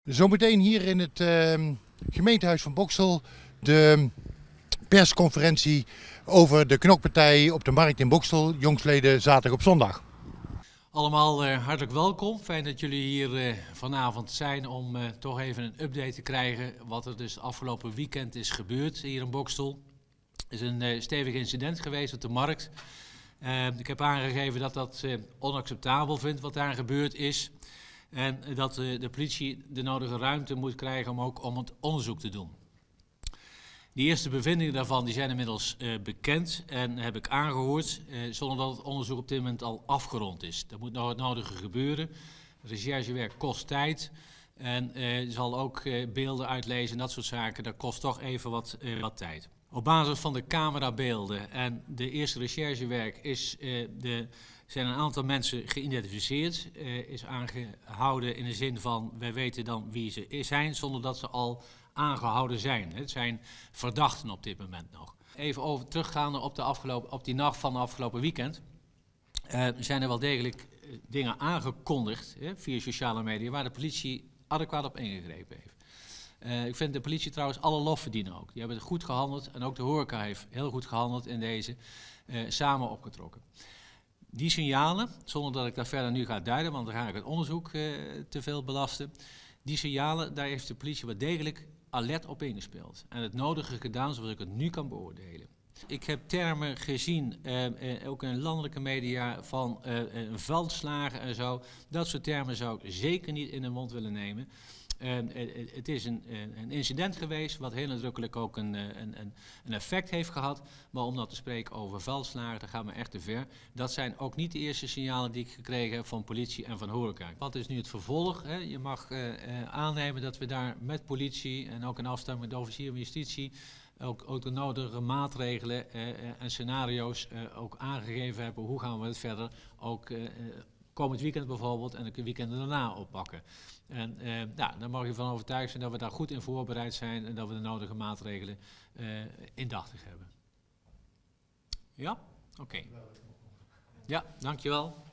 Zometeen hier in het gemeentehuis van Boxtel de persconferentie over de knokpartij op de markt in Boxtel, jongstleden zaterdag op zondag. Allemaal hartelijk welkom. Fijn dat jullie hier vanavond zijn om toch even een update te krijgen wat er dus afgelopen weekend is gebeurd hier in Boxtel. Er is een stevig incident geweest op de markt. Ik heb aangegeven dat dat onacceptabel vindt wat daar gebeurd is. En dat de politie de nodige ruimte moet krijgen om het onderzoek te doen. De eerste bevindingen daarvan die zijn inmiddels bekend en heb ik aangehoord, zonder dat het onderzoek op dit moment al afgerond is. Er moet nog het nodige gebeuren. Recherchewerk kost tijd en zal ook beelden uitlezen en dat soort zaken. Dat kost toch even wat tijd. Op basis van de camerabeelden en de eerste recherchewerk zijn een aantal mensen geïdentificeerd, is aangehouden in de zin van wij weten dan wie ze zijn zonder dat ze al aangehouden zijn. Het zijn verdachten op dit moment nog. Even teruggaande op die nacht van de afgelopen weekend. Zijn er wel degelijk dingen aangekondigd via sociale media waar de politie adequaat op ingegrepen heeft. Ik vind de politie trouwens alle lof verdienen ook. Die hebben goed gehandeld en ook de horeca heeft heel goed gehandeld in deze, samen opgetrokken. Die signalen, zonder dat ik daar verder nu ga duiden, want dan ga ik het onderzoek te veel belasten. Die signalen, daar heeft de politie wel degelijk alert op ingespeeld. En het nodige gedaan zoals ik het nu kan beoordelen. Ik heb termen gezien, ook in landelijke media, van veldslagen en zo. Dat soort termen zou ik zeker niet in de mond willen nemen. Het is een incident geweest wat heel nadrukkelijk ook een effect heeft gehad. Maar om nou te spreken over veldslagen, dat gaat me echt te ver. Dat zijn ook niet de eerste signalen die ik gekregen heb van politie en van horeca. Wat is nu het vervolg? Hè? Je mag aannemen dat we daar met politie en ook in afstemming met de officier van justitie ook de nodige maatregelen en scenario's ook aangegeven hebben. Hoe gaan we het verder ook komend weekend bijvoorbeeld en de weekenden daarna oppakken. En daar mag je van overtuigd zijn dat we daar goed in voorbereid zijn en dat we de nodige maatregelen indachtig hebben. Ja? Oké. Ja, dankjewel.